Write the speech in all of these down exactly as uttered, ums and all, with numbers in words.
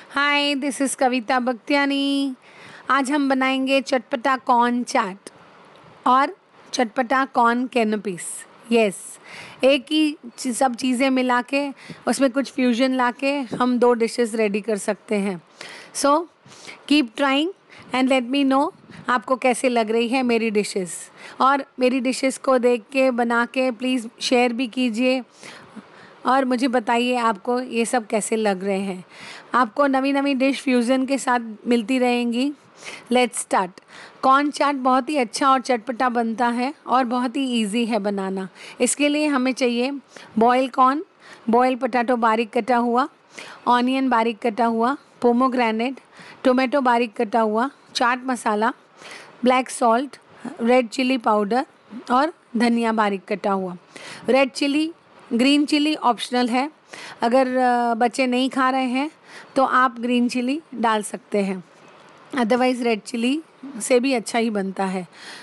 Hi, this is कविता बख्तियानी। आज हम बनाएंगे चटपटा कॉर्न चाट और चटपटा कॉर्न कैनपीस। यस, एक ही ची- सब चीज़ें मिला के उसमें कुछ फ्यूजन ला के हम दो डिशेस रेडी कर सकते हैं। So keep trying and let me know आपको कैसे लग रही है मेरी डिशेस। और मेरी डिशेस को देख के बना के प्लीज़ शेयर भी कीजिए और मुझे बताइए आपको ये सब कैसे लग रहे हैं। आपको नवी नवी डिश फ्यूज़न के साथ मिलती रहेंगी। Let's start. कॉर्न चाट बहुत ही अच्छा और चटपटा बनता है और बहुत ही इजी है बनाना। इसके लिए हमें चाहिए बॉयल कॉर्न, बॉयल पोटैटो बारीक कटा हुआ, ऑनियन बारीक कटा हुआ, पोमोग्रेनेट, टोमेटो बारीक कटा हुआ, chaat masala, black salt, red chilli powder और धनिया बारीक कटा हुआ। Red chilli, green chilli optional है। अगर अ, बच्चे नहीं खा रहे हैं तो आप ग्रीन चिली डाल सकते हैं, अदरवाइज़ रेड चिली से भी अच्छा ही बनता है।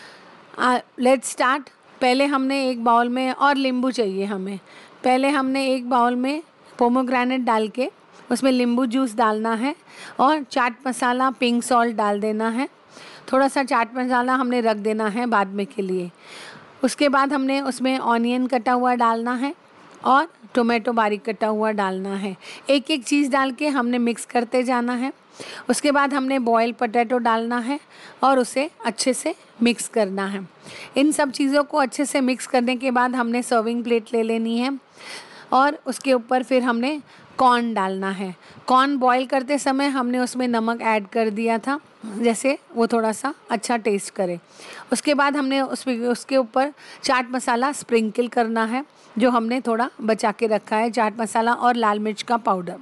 Let's start. पहले हमने एक बाउल में, और नींबू चाहिए हमें, पहले हमने एक बाउल में पोमोग्रेनेट डाल के उसमें नींबू जूस डालना है और चाट मसाला, पिंक सॉल्ट डाल देना है। थोड़ा सा चाट मसाला हमने रख देना है बाद में के लिए। उसके बाद हमने उसमें ऑनियन कटा हुआ डालना है और टोमेटो बारीक कटा हुआ डालना है। एक एक चीज़ डाल के हमने मिक्स करते जाना है। उसके बाद हमने बॉयल पोटैटो डालना है और उसे अच्छे से मिक्स करना है। इन सब चीज़ों को अच्छे से मिक्स करने के बाद हमने सर्विंग प्लेट ले लेनी है और उसके ऊपर फिर हमने कॉर्न डालना है। कॉर्न बॉईल करते समय हमने उसमें नमक ऐड कर दिया था, जैसे वो थोड़ा सा अच्छा टेस्ट करे। उसके बाद हमने उसमें उसके ऊपर चाट मसाला स्प्रिंकल करना है, जो हमने थोड़ा बचा के रखा है, चाट मसाला और लाल मिर्च का पाउडर।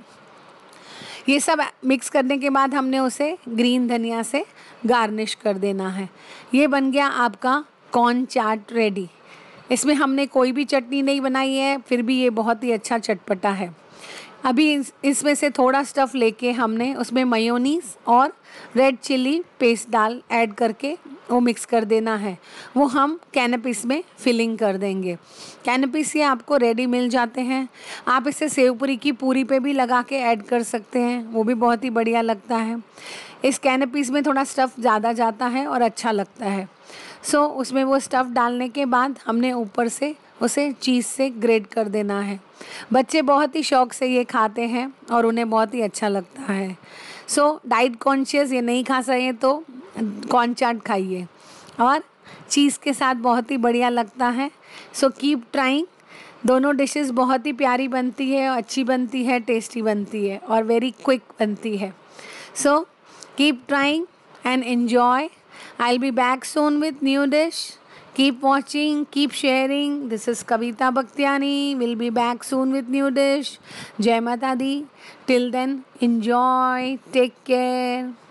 ये सब मिक्स करने के बाद हमने उसे ग्रीन धनिया से गार्निश कर देना है। ये बन गया आपका कॉर्न चाट रेडी। इसमें हमने कोई भी चटनी नहीं बनाई है, फिर भी ये बहुत ही अच्छा चटपटा है। अभी इस, इसमें से थोड़ा स्टफ़ लेके हमने उसमें मेयोनीज और रेड चिली पेस्ट डाल ऐड करके वो मिक्स कर देना है। वो हम कैनपीस में फिलिंग कर देंगे। कैनपीस ये आपको रेडी मिल जाते हैं। आप इसे सेव पूरी की पूरी पे भी लगा के ऐड कर सकते हैं, वो भी बहुत ही बढ़िया लगता है। इस कैनपीस में थोड़ा स्टफ़ ज़्यादा जाता है और अच्छा लगता है। सो so, उसमें वो स्टफ़ डालने के बाद हमने ऊपर से उसे चीज़ से ग्रेट कर देना है। बच्चे बहुत ही शौक़ से ये खाते हैं और उन्हें बहुत ही अच्छा लगता है। सो डाइट कॉन्शियस ये नहीं खा सके तो कॉर्न चाट खाइए और चीज़ के साथ बहुत ही बढ़िया लगता है। So keep trying. दोनों डिशेस बहुत ही प्यारी बनती है, अच्छी बनती है, टेस्टी बनती है और वेरी क्विक बनती है। So keep trying and enjoy. I'll be back soon with new dish. Keep watching, keep sharing. This is Kavita Bhaktiyani. We'll be back soon with new dish. Jai Mata Di. Till then, enjoy. Take care.